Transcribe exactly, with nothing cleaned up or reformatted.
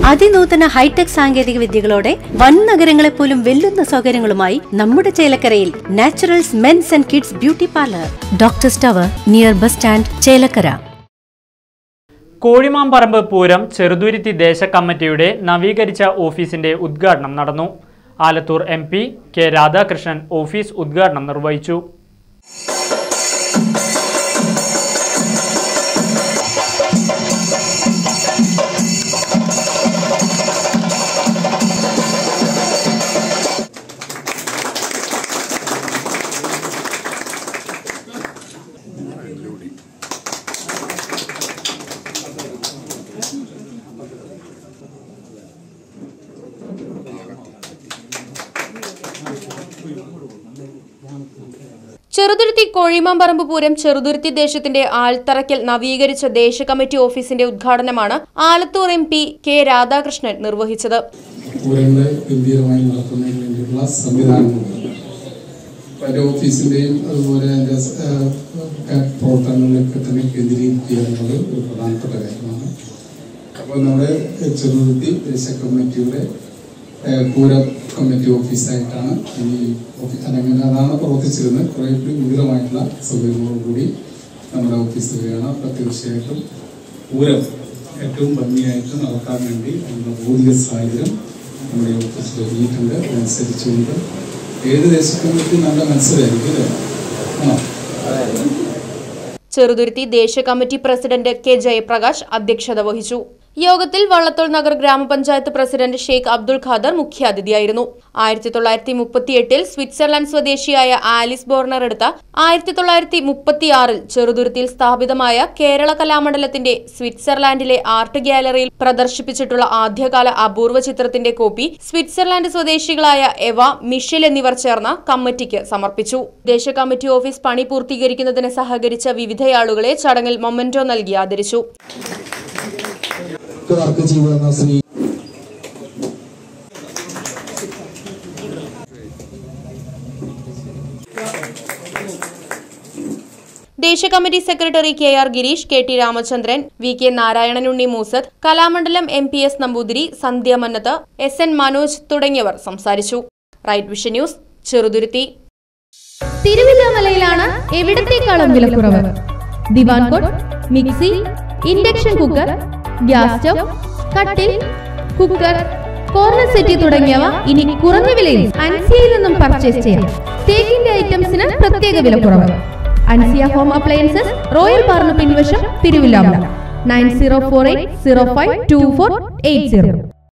അതിനൂതന hi tech സാങ്കേതിക വിദ്യകളോടെ വൻ നഗരങ്ങളെ പോലും വെല്ലുന്ന സൗകര്യങ്ങളുമായി നമ്മുടെ ചേലക്കരയിൽ naturals mens and kids beauty parlour, doctor tower near bus stand, Chelakkara. Kozhimamparambu Pooram Cheruthuruthy ദേശ കമ്മിറ്റിയുടെ നവീകരിച്ച ഓഫീസിന്റെ ഉദ്ഘാടനം നടന്നു. Alathur M P K Radhakrishnan office ഉദ്ഘാടനം നിർവഹിച്ചു. ചെറുതുരുത്തി കോഴിമാമ്പറമ്പ് പൂരം ചെറുതുരുത്തി ദേശത്തിന്റെ ആൽത്തറയ്ക്കൽ നവീകരിച്ച ദേശ കമ്മിറ്റി ഓഫീസിന്റെ ഉദ്ഘാടനമാണ് Alathur M P K Radhakrishnan നിർവഹിച്ചത്. പൂരങ്ങളെ ഗംഭീരമായി നടത്തുന്നതിന് വേണ്ടിയുള്ള സംവിധാനങ്ങളുണ്ട്. പല ഓഫീസിന്റെയും അതുപോലെ അതിന്റെ പ്രവർത്തനങ്ങളിലൊക്കെ തന്നെ കേന്ദ്രീകരിക്കുക എന്നുള്ളത് ഒരു പ്രധാനപ്പെട്ട കാര്യമാണ്. അപ്പോൾ നമ്മുടെ ചെറുതുരുത്തി ദേശ കമ്മിറ്റിയുടെ പൂര കമ്മിറ്റി ഓഫീസായിട്ടാണ് ഈ ഓഫീസ് അല്ലെങ്കിൽ അതാണ് പ്രവർത്തിച്ചിരുന്നത്. കുറേ കൂടി വിപുലമായിട്ടുള്ള സൗകര്യങ്ങളോടുകൂടി നമ്മുടെ ഓഫീസ് വരികയാണ്. അപ്പോൾ തീർച്ചയായിട്ടും പൂരം ഏറ്റവും ഭംഗിയായിട്ട് നടത്താൻ വേണ്ടി നമ്മുടെ ഭൗതിക സാഹചര്യം നമ്മുടെ ഓഫീസിൽ ഒരുങ്ങിയിട്ടുണ്ട്. അതനുസരിച്ചുകൊണ്ട് ഏത് ദേശ കമ്മിറ്റി നല്ല മത്സരമായിരിക്കും അല്ലേ? ആണോ? ചെറുതുരുത്തി ദേശ കമ്മിറ്റി പ്രസിഡന്റ് കെ ജയപ്രകാശ് അധ്യക്ഷത വഹിച്ചു. യോഗത്തിൽ വള്ളത്തോൾ നഗർ ഗ്രാമപഞ്ചായത്ത് പ്രസിഡന്റ് ഷെയ്ഖ് അബ്ദുൾ ഖാദർ മുഖ്യാതിഥിയായിരുന്നു. ആയിരത്തി തൊള്ളായിരത്തി മുപ്പത്തി എട്ടിൽ സ്വിറ്റ്സർലൻഡ് സ്വദേശിയായ ആലിസ് ബോർണർ എടുത്ത ആയിരത്തി തൊള്ളായിരത്തി മുപ്പത്തിയാറിൽ ചെറുതുരുത്തിയിൽ സ്ഥാപിതമായ കേരള കലാമണ്ഡലത്തിന്റെ സ്വിറ്റ്സർലാൻഡിലെ ആർട്ട് ഗ്യാലറിയിൽ പ്രദർശിപ്പിച്ചിട്ടുള്ള ആദ്യകാല അപൂർവ ചിത്രത്തിന്റെ കോപ്പി സ്വിറ്റ്സർലാൻഡ് സ്വദേശികളായ എവ, മിഷേൽ എന്നിവർ ചേർന്ന കമ്മിറ്റിക്ക് സമർപ്പിച്ചു. ദേശ കമ്മിറ്റി ഓഫീസ് പണി പൂർത്തീകരിക്കുന്നതിന് സഹകരിച്ച വിവിധയാളുകളെ ചടങ്ങിൽ മൊമെന്റോ നൽകി ആദരിച്ചു. വർക്ക് ചെയ്യുന്ന ശ്രീ ദേശ committee secretary K R Girish, K T Ramachandran, V K Narayananunni Moosath, Kalamandalam M P S Namboothiri, Sandhya Mannath, S N Manoj തുടങ്ങിയവർ സംസാരിച്ചു. Right vision news, Cheruthuruthy. തിരുവില്ലാമലയിലാണ് എവിടത്തേക്കാളും വിലക്കുറവ്. Divan cot, mixie, induction cooker, gas stove, കട്ടിൽ, കുക്കർ, കോർണർ സെറ്റി തുടങ്ങിയവ ഇനി കുറഞ്ഞ വിലയിൽ അൻസിയയിൽ നിന്നും പർച്ചേസ് ചെയ്യാം. തേക്കിന്റെ ഐറ്റംസിന് പ്രത്യേക വിലക്കുറവ്. അൻസിയ ഹോം അപ്ലയൻസസ്, റോയൽ പാർന്ന് പിൻവശം, Thiruvilwamala. Nine zero four eight zero five two four eight zero.